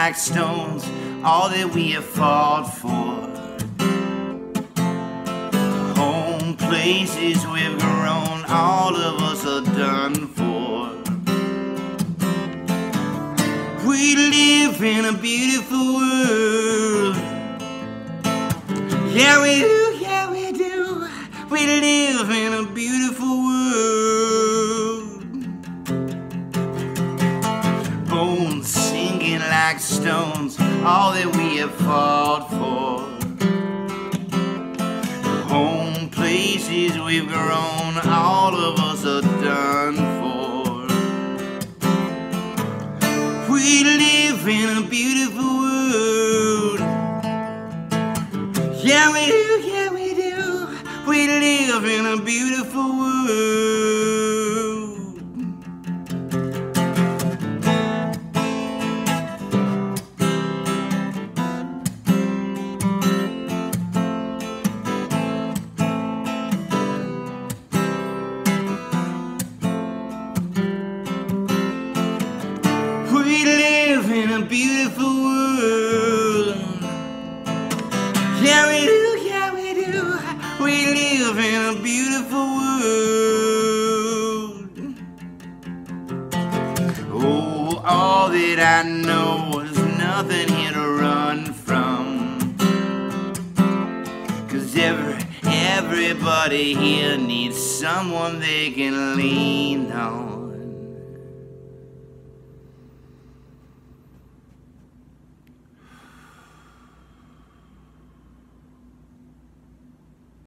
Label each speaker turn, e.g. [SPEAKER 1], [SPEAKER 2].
[SPEAKER 1] like stones, all that we have fought for. Home places we've grown, all of us are done for. We live in a beautiful world. Yeah, we do, yeah, we do. We live in a beautiful world. Bones sinking like stones, all that we have fought for. Home places we've grown, all of us are done for. We live in a beautiful world. Yeah, we do, yeah, we do. We live in a beautiful world. We live in a beautiful world. Yeah, we do, yeah, we do. We live in a beautiful world. Oh, all that I know is nothing here to run from. 'Cause everybody here needs someone they can lean on.